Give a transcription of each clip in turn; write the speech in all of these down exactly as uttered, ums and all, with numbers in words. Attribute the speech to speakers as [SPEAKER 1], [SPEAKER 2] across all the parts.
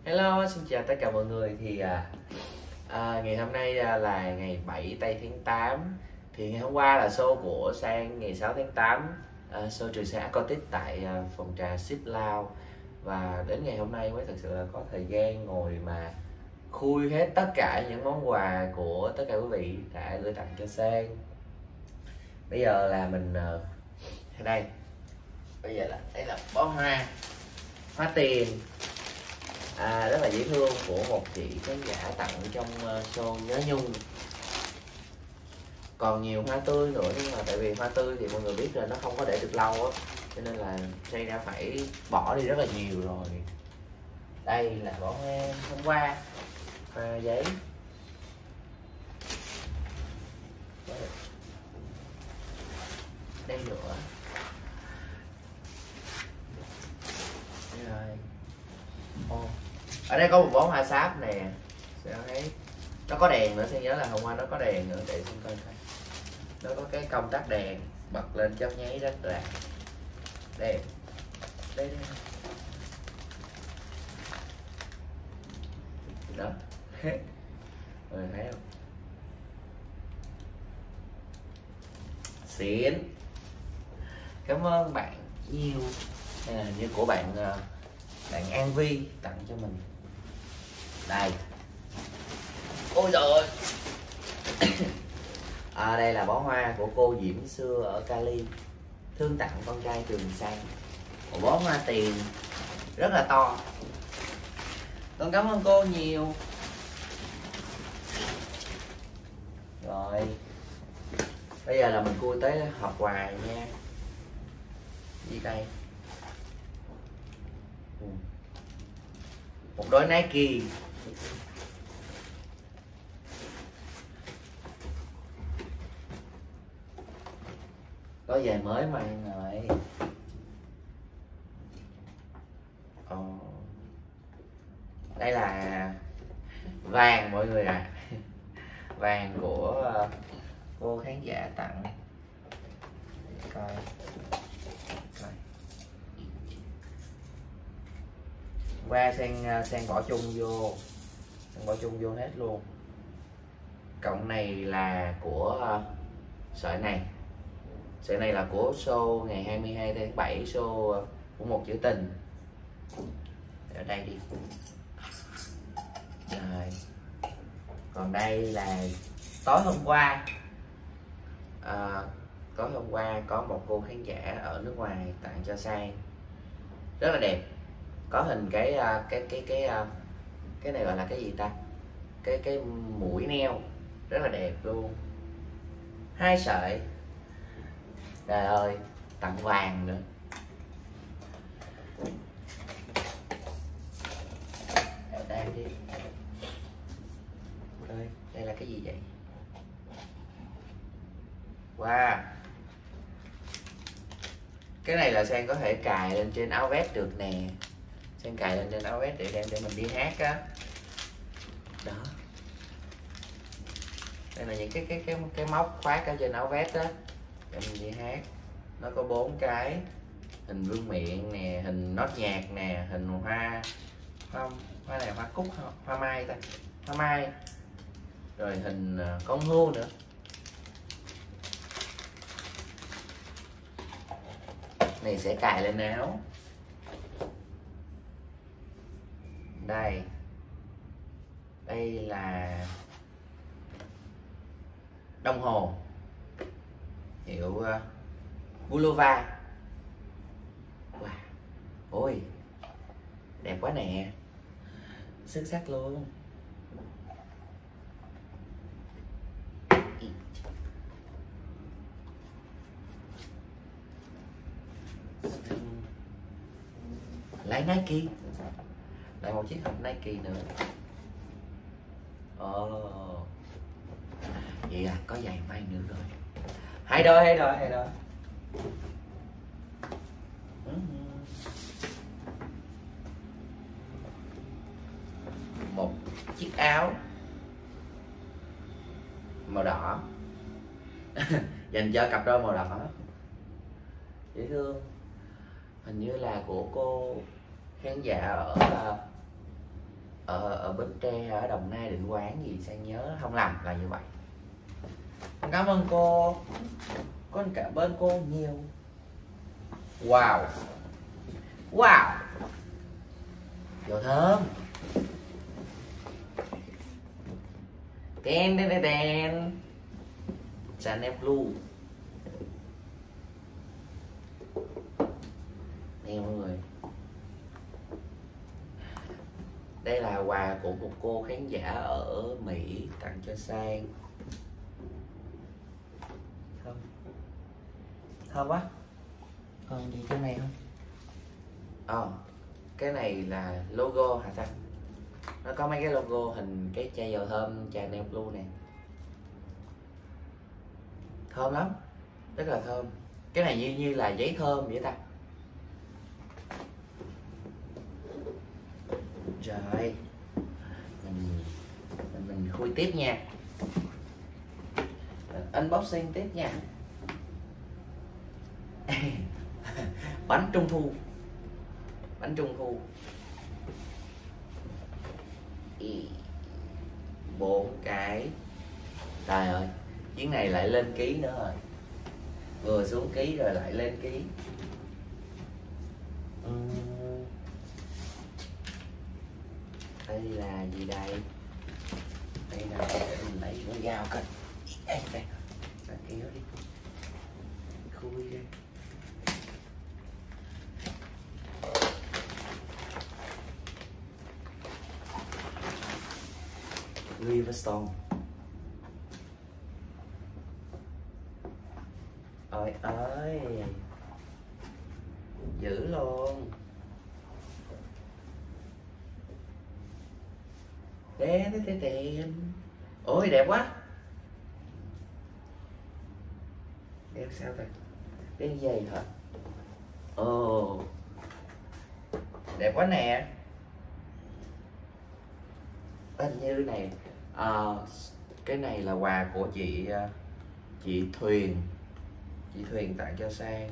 [SPEAKER 1] Hello, xin chào tất cả mọi người. Thì à, à, ngày hôm nay à, là ngày bảy tây tháng tám. Thì ngày hôm qua là show của Sang ngày sáu tháng tám, à, show Trường Sa Acoustic tại à, phòng trà Ship Lounge. Và đến ngày hôm nay mới thật sự là có thời gian ngồi mà khui hết tất cả những món quà của tất cả quý vị đã gửi tặng cho Sang. Bây giờ là mình à, đây, bây giờ là đây là bó hoa, hoa tiền. À, rất là dễ thương của một chị khán giả tặng trong uh, show Nhớ Nhung. Còn nhiều hoa tươi nữa, nhưng mà tại vì hoa tươi thì mọi người biết là nó không có để được lâu á, cho nên là Say đã phải bỏ đi rất là nhiều rồi. Đây là bó hoa hôm qua, hoa giấy. Đây nữa. Đây rồi. Oh. Ở đây có một bó hoa sáp nè, sẽ thấy nó có đèn nữa. Sẽ nhớ là hôm qua nó có đèn nữa, để xin coi thấy nó có cái công tắc đèn bật lên chớp nháy rất là đẹp. Đây, đây. Đó. Mọi người thấy không? Xịn. Cảm ơn bạn nhiều. Đây là như của bạn bạn An Vi tặng cho mình. Đây. Ôi trời ơi. À, đây là bó hoa của cô Diễm xưa ở Cali, thương tặng con trai Trường Sang. Một bó hoa tiền rất là to. Con cảm ơn cô nhiều. Rồi, bây giờ là mình khui tới hộp quà nha. Gì đây? Một đôi Nike. Có giày mới mang rồi. Ồ. Đây là vàng mọi người à. Vàng của cô khán giả tặng. Coi. Coi. Qua sang sang bỏ chung vô, sang bỏ chung vô hết luôn. Cộng này là của uh, sợi này. Sợi này là của show ngày hai mươi hai tháng bảy, show của Một Chữ Tình. Ở đây đi. Rồi. Còn đây là tối hôm qua, à, tối hôm qua có một cô khán giả ở nước ngoài tặng cho Sang, rất là đẹp. Có hình cái cái cái cái cái này gọi là cái gì ta, cái cái mũi neo rất là đẹp luôn. Hai sợi. Trời ơi, tặng vàng nữa. Ở đây đi. Đây, đây là cái gì vậy? Wow. Cái này là Sang có thể cài lên trên áo vest được nè. Sang cài lên trên áo vest để đem để mình đi hát á. Đó. Đây là những cái cái cái cái móc khoác ở trên áo vest á, để mình đi hát. Nó có bốn cái hình vương miện nè, hình nốt nhạc nè, hình hoa hoa hoa này hoa cúc, hoa, hoa mai ta, hoa mai, rồi hình con hươu nữa. Này sẽ cài lên áo. Đây, đây là đồng hồ hiệu uh, Bulova. Wow. Ôi, đẹp quá nè, xuất sắc luôn. Lại Nike, lại một chiếc hộp Nike nữa. Ồ, vậy à, có giày may nữa rồi. Hai đôi, hai đôi, hai đôi. Một chiếc áo màu đỏ dành cho cặp đôi màu đỏ, dễ thương. Hình như là của cô khán giả ở ở ở Bến Tre, ở Đồng Nai, Định Quán gì Sang nhớ không lầm là như vậy. Cảm ơn cô, con cảm ơn cô nhiều. Wow, wow, dầu thơm. Ten ten ten ten. Chanel Blue. Nè mọi người, đây là quà của một cô khán giả ở Mỹ tặng cho Sang. Thơm, thơm quá. Còn gì trong này không? Ờ, oh, cái này là logo hả ta? Nó có mấy cái logo hình cái chai dầu thơm Chanel Blue nè. Thơm lắm, rất là thơm. Cái này như như là giấy thơm vậy ta. Rồi mình mình, mình khui tiếp nha, mình unboxing tiếp nha. Bánh trung thu, bánh trung thu bốn cái. Trời ơi, chuyến này lại lên ký nữa rồi, vừa xuống ký rồi lại lên ký. uhm. Đây là gì đây? Đây là để mình lấy con dao coi. Đây, đây, ta kéo đi, khui ra. Louis Vuitton. Ôi ơi, dữ luôn. Đen đen đen đen. Ôi đẹp quá. Đẹp sao ta? Đen dày thật. Ồ, đẹp quá nè. Hình như này à, cái này là quà của chị chị Thuyền, chị Thuyền tặng cho Sang.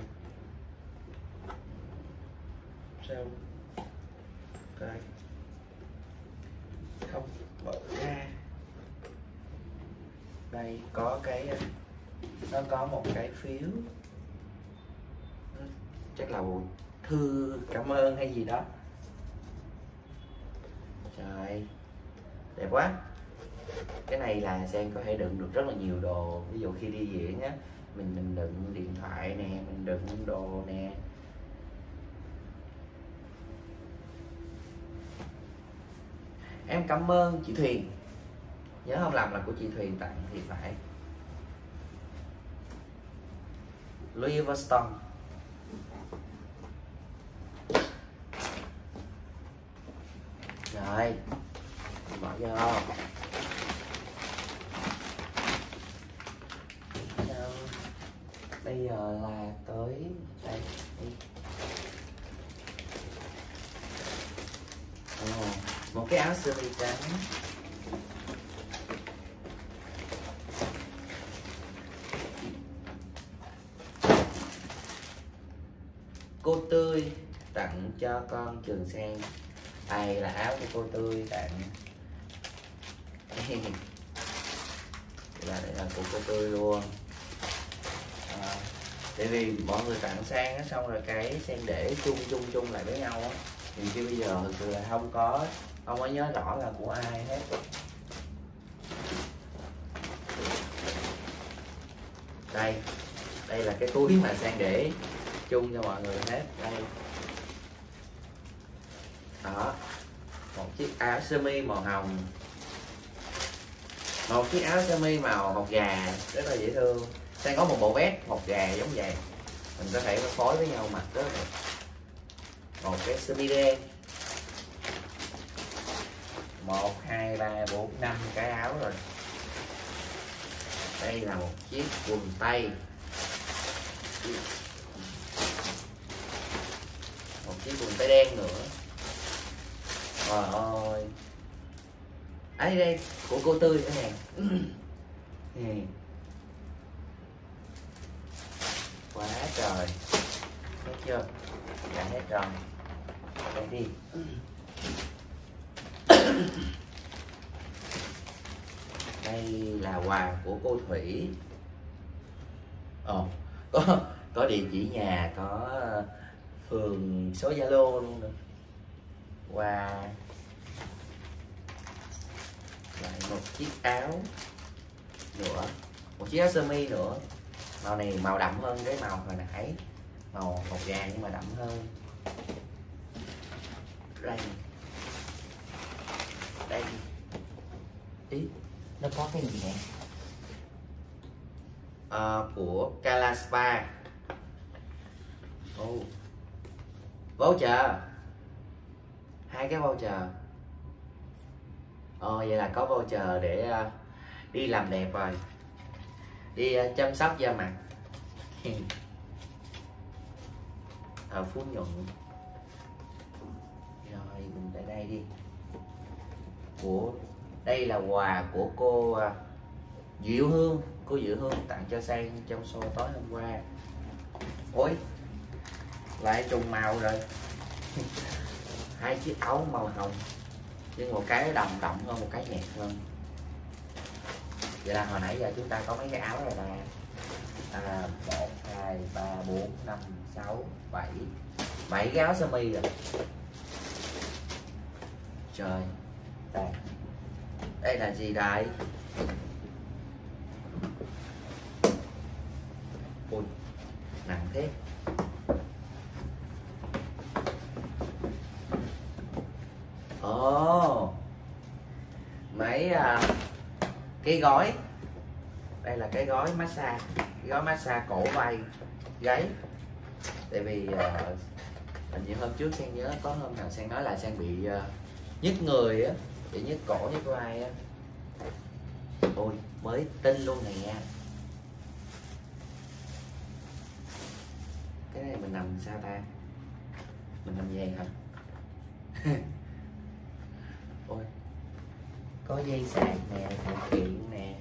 [SPEAKER 1] Sao coi không mở ra. Đây có cái, nó có một cái phiếu, chắc là thư cảm ơn hay gì đó. Trời, đẹp quá. Cái này là Sang có thể đựng được rất là nhiều đồ. Ví dụ khi đi diễn á, mình mình đựng điện thoại nè, mình đựng đồ nè. Em cảm ơn chị Thuyền, nhớ không lầm là của chị Thuyền tặng thì phải. Louis Vuitton. Rồi, bỏ vô. Bây giờ là tới đây. Ồ, một cái áo sơ mi trắng. Cô Tươi tặng cho con Trường Sang. Đây là áo của cô Tươi tặng. Là đây là của cô Tươi luôn. À, tại vì mọi người tặng Sang á, xong rồi cái Sang để chung chung chung lại với nhau á, thì khi bây giờ thực sự là không có không có nhớ rõ là của ai hết. Đây, đây là cái túi mà Sang để chung cho mọi người hết. Đây, đó, một chiếc áo sơ mi màu hồng, một chiếc áo sơ mi màu hột gà rất là dễ thương. Sang có một bộ vest hột gà giống vậy, mình có thể phối với nhau mặc rất là đẹp. Một cái sơ mi đen, một hai ba bốn năm cái áo rồi. Đây là một chiếc quần tây, một chiếc quần tây đen nữa. Trời ơi, ấy đây của cô Tươi nữa nè. Quá trời, thấy chưa, đã hết rồi. Đây đi. Đây là quà của cô Thủy. Ồ, có có địa chỉ nhà, có phường, số Zalo luôn nữa. Và lại một chiếc áo nữa, một chiếc áo sơ mi nữa. Màu này màu đậm hơn cái màu hồi nãy, màu màu vàng nhưng mà đậm hơn. Đây, đây, ý nó có cái gì nè, à, của Calaspa. Oh. Voucher, hai cái voucher. Ồ, vậy là có voucher để uh, đi làm đẹp rồi, đi uh, chăm sóc da mặt. Ở Phú Nhuận. Rồi mình tới đây đi. Của đây là quà của cô uh, Diệu Hương, cô Diệu Hương tặng cho Sang trong show tối hôm qua. Ôi, lại trùng màu rồi. Hai chiếc áo màu hồng, nhưng một cái đậm đậm hơn, một cái nhạt hơn. Vậy là hồi nãy giờ chúng ta có mấy cái áo rồi nè. À, một, hai, ba, bốn, năm, sáu, bảy, bảy cái áo sơ mi rồi. Trời, đây, đây là gì đây? Ui, nặng thế. Ồ, oh, mấy uh, cái gói. Đây là cái gói massage, cái gói massage cổ vai gáy. Tại vì uh, hình như hôm trước Sang nhớ có hôm nào Sang nói là Sang bị uh, nhức người á, bị nhức cổ nhức vai á. Ôi, mới tinh luôn nè. Cái này mình nằm sao ta? Mình nằm vậy hả? Ôi, có dây sạc nè, phụ kiện nè.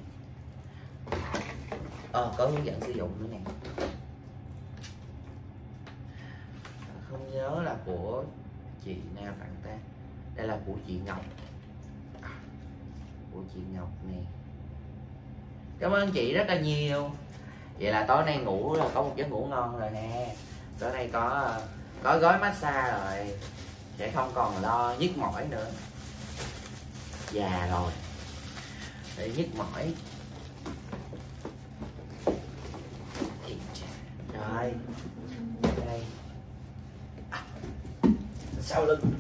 [SPEAKER 1] Ờ, có hướng dẫn sử dụng nữa nè. Không nhớ là của chị nào tặng ta. Đây là của chị Ngọc. Của chị Ngọc nè. Cảm ơn chị rất là nhiều. Vậy là tối nay ngủ là có một giấc ngủ ngon rồi nè. Tối nay có có gói massage rồi, sẽ không còn lo nhức mỏi nữa. Già rồi để nhức mỏi. Rồi đây, à, sau lưng.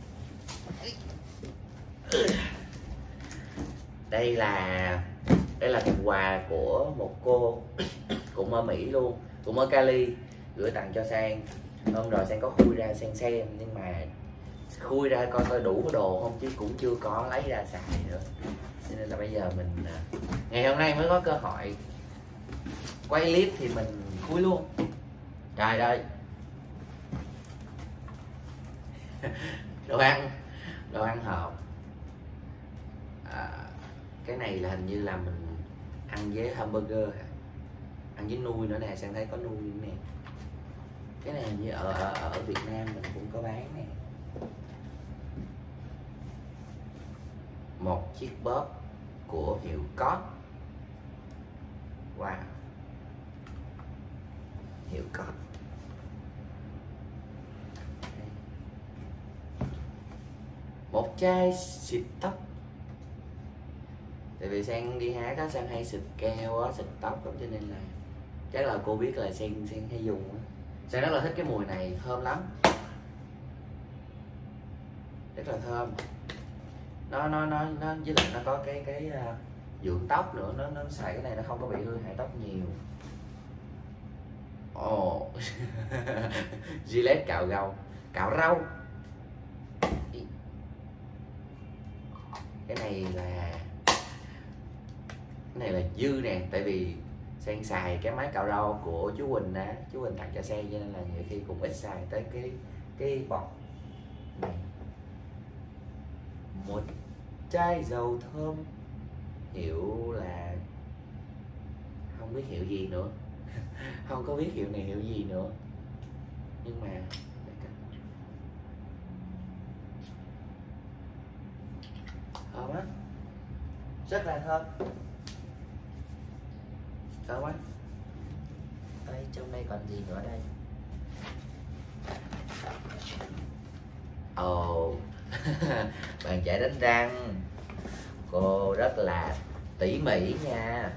[SPEAKER 1] Đây là đây là phần quà của một cô cũng ở Mỹ luôn, cũng ở Cali, gửi tặng cho Sang. Hôm rồi Sang có khui ra Sang xem, nhưng mà khui ra coi coi đủ đồ không chứ cũng chưa có lấy ra xài nữa. Cho nên là bây giờ mình ngày hôm nay mới có cơ hội quay clip thì mình khui luôn. Trời ơi, đồ ăn đồ ăn hộp. À, cái này là hình như là mình ăn với hamburger, ăn với nuôi nữa nè. Sang thấy có nuôi nữa nè. Cái này hình như ở, ở ở Việt Nam mình cũng có bán nè. Một chiếc bóp của hiệu Cót. Wow, hiệu Cót. Một chai xịt tóc. Tại vì Sang đi hái đó, Sang hay xịt keo á, xịt tóc đó, cho nên là chắc là cô biết là Sang Sang hay dùng á. Sang rất là thích cái mùi này, thơm lắm, rất là thơm. Nó nó nó nó với lại nó có cái cái uh, dưỡng tóc nữa. Nó nó xài cái này nó không có bị hư hại tóc nhiều. Ồ, oh. Gillette cạo râu, cạo râu. Cái này là cái này là dư nè, tại vì Sang xài cái máy cạo râu của chú Quỳnh á, chú Quỳnh tặng cho Sang, cho nên là nhiều khi cũng ít xài tới cái cái bọc này. Một chai dầu thơm, hiệu là không biết hiệu gì nữa. Không có biết hiệu này hiệu gì nữa, nhưng mà Thơm á, rất là thơm. Thơm quá. Đây, trong đây còn gì nữa đây? Ồ, oh. Bàn chải đánh răng cô rất là tỉ mỉ nha.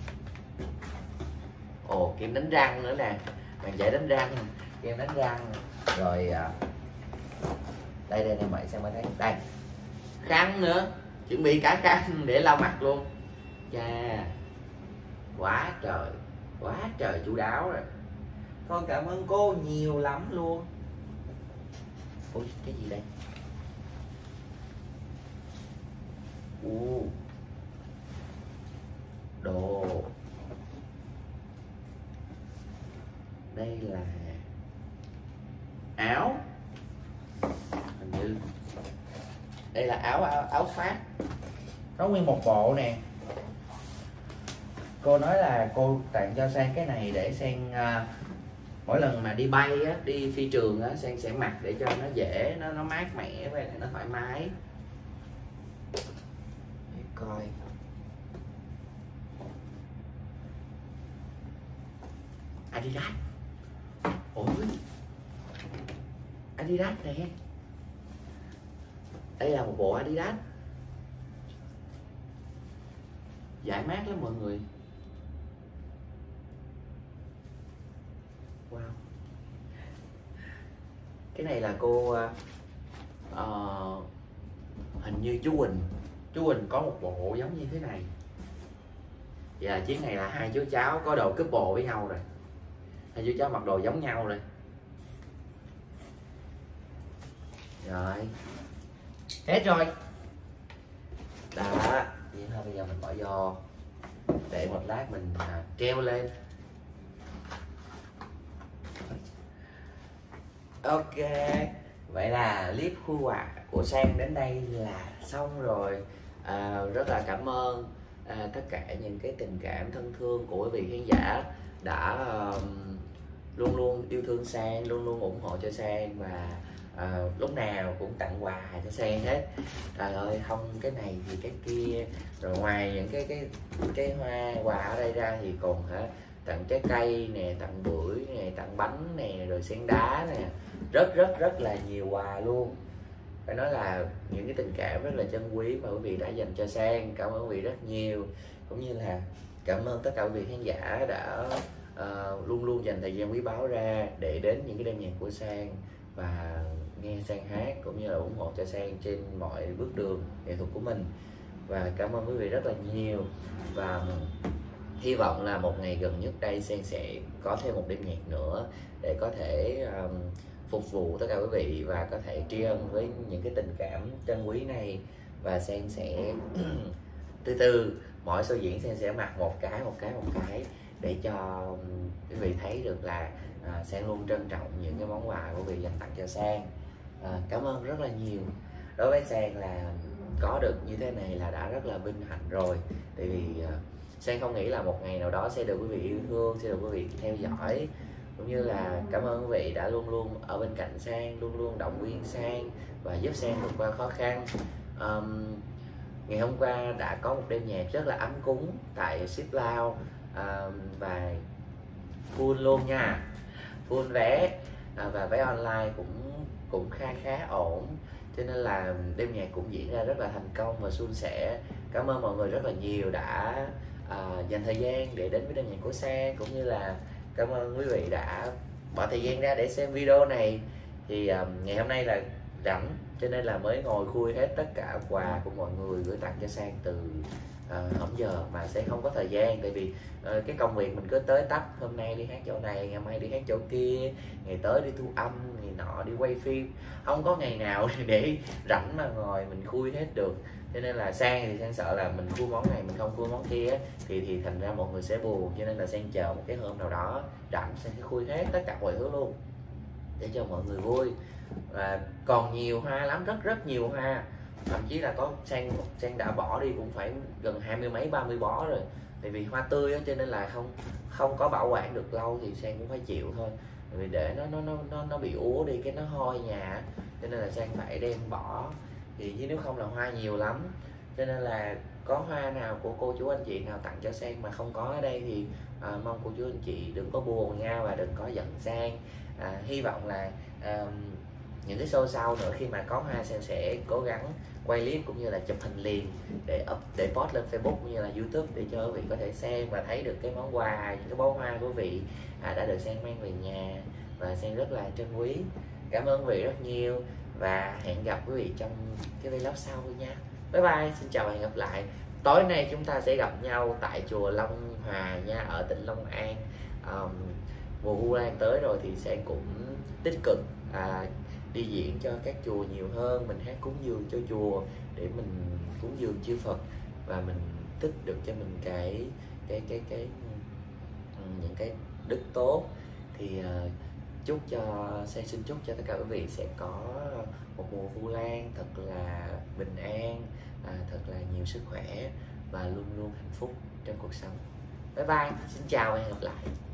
[SPEAKER 1] Ồ, oh, kem đánh răng nữa nè, bàn chải đánh răng, kem đánh răng, rồi à, đây đây này mày xem ở đây, đây khăn nữa, chuẩn bị cả khăn để lau mặt luôn. Chà, quá trời quá trời chu đáo rồi. Con cảm ơn cô nhiều lắm luôn. Ôi, cái gì đây? Ồ, đồ. Đây là áo. Hình như đây là áo áo, áo Pháp. Nó nguyên một bộ nè. Cô nói là cô tặng cho Sang cái này để Sang uh, mỗi lần mà đi bay á, đi phi trường á, Sang sẽ mặc để cho nó dễ, nó nó mát mẻ và nó thoải mái. Để coi. Adidas. Ôi, Adidas nè. Đây là một bộ Adidas. Giải mát lắm mọi người. Wow. Cái này là cô uh, hình như chú Quỳnh chú Quỳnh có một bộ giống như thế này. Và chiếc này là hai chú cháu có đồ couple với nhau rồi. Hai chú cháu mặc đồ giống nhau rồi. Rồi. Hết rồi. Đó. Vậy thôi bây giờ mình bỏ vô. Để một lát mình à, treo lên. Ok. Vậy là clip khu quà của Sang đến đây là xong rồi. à, Rất là cảm ơn à, tất cả những cái tình cảm thân thương của quý vị khán giả đã uh, luôn luôn yêu thương Sang, luôn luôn ủng hộ cho Sang và à, lúc nào cũng tặng quà cho Sang hết. Trời ơi, không cái này thì cái kia, rồi ngoài những cái cái cái hoa quà ở đây ra thì còn hả, tặng trái cây nè, tặng bưởi nè, tặng bánh nè, rồi sen đá nè, rất rất rất là nhiều quà luôn. Phải nói là những cái tình cảm rất là chân quý mà quý vị đã dành cho Sang. Cảm ơn quý vị rất nhiều, cũng như là cảm ơn tất cả quý vị khán giả đã uh, luôn luôn dành thời gian quý báu ra để đến những cái đêm nhạc của Sang và nghe Sang hát, cũng như là ủng hộ cho Sang trên mọi bước đường nghệ thuật của mình. Và cảm ơn quý vị rất là nhiều, và hy vọng là một ngày gần nhất đây Sang sẽ có thêm một đêm nhạc nữa để có thể um, phục vụ tất cả quý vị và có thể tri ân với những cái tình cảm chân quý này. Và Sang sẽ từ từ mỗi show diễn Sang sẽ mặc một cái một cái một cái để cho quý vị thấy được là à, Sang luôn trân trọng những cái món quà của quý vị dành tặng cho Sang. à, Cảm ơn rất là nhiều. Đối với Sang là có được như thế này là đã rất là vinh hạnh rồi. Tại vì à, Sang không nghĩ là một ngày nào đó sẽ được quý vị yêu thương, sẽ được quý vị theo dõi, cũng như là cảm ơn quý vị đã luôn luôn ở bên cạnh Sang, luôn luôn động viên Sang và giúp Sang vượt qua khó khăn. um, Ngày hôm qua đã có một đêm nhạc rất là ấm cúng tại Ship Lounge, um, và full luôn nha, full vé, à, và vé online cũng cũng khá khá ổn, cho nên là đêm nhạc cũng diễn ra rất là thành công và suôn sẻ. Cảm ơn mọi người rất là nhiều đã à, dành thời gian để đến với đêm nhạc của Sang, cũng như là cảm ơn quý vị đã bỏ thời gian ra để xem video này. Thì um, ngày hôm nay là rảnh cho nên là mới ngồi khui hết tất cả quà của mọi người gửi tặng cho Sang từ uh, hổng giờ mà sẽ không có thời gian. Tại vì uh, cái công việc mình cứ tới tấp, hôm nay đi hát chỗ này, ngày mai đi hát chỗ kia, ngày tới đi thu âm, ngày nọ đi quay phim, không có ngày nào để rảnh mà ngồi mình khui hết được. Cho nên là Sang thì Sang sợ là mình khui món này mình không khui món kia thì thì thành ra mọi người sẽ buồn, cho nên là Sang chờ một cái hôm nào đó rảnh Sang sẽ khui hết tất cả mọi thứ luôn để cho mọi người vui. Và còn nhiều hoa lắm, rất rất nhiều hoa, thậm chí là có Sang Sang đã bỏ đi cũng phải gần hai mươi mấy ba mươi bó rồi. Tại vì hoa tươi đó, cho nên là không không có bảo quản được lâu thì Sang cũng phải chịu thôi. Vì để nó nó nó nó nó bị úa đi cái nó hôi nhà, cho nên là Sang phải đem bỏ. Thì chứ nếu không là hoa nhiều lắm. cho nên là có hoa nào của cô chú anh chị nào tặng cho Sang mà không có ở đây thì à, mong cô chú anh chị đừng có buồn nha, và đừng có giận Sang. à, hy vọng là à, những cái show sau nữa khi mà có hoa Sang sẽ cố gắng quay clip cũng như là chụp hình liền để up để post lên Facebook cũng như là YouTube để cho quý vị có thể xem và thấy được cái món quà, những cái bó hoa của quý vị à, đã được Sang mang về nhà, và Sang rất là trân quý. Cảm ơn quý vị rất nhiều và hẹn gặp quý vị trong cái vlog sau nha. Bye bye, xin chào và hẹn gặp lại. Tối nay chúng ta sẽ gặp nhau tại chùa Long Hòa nha, ở tỉnh Long An. um, mùa Vu Lan tới rồi thì Sang cũng tích cực à, đi diễn cho các chùa nhiều hơn, mình hát cúng dường cho chùa để mình cúng dường chư Phật và mình tích được cho mình cái cái cái cái những cái đức tốt. Thì uh, chúc cho Sang xin chúc cho tất cả quý vị sẽ có một mùa Vu Lan thật là bình an, à, thật là nhiều sức khỏe và luôn luôn hạnh phúc trong cuộc sống. Bye bye, xin chào và hẹn gặp lại.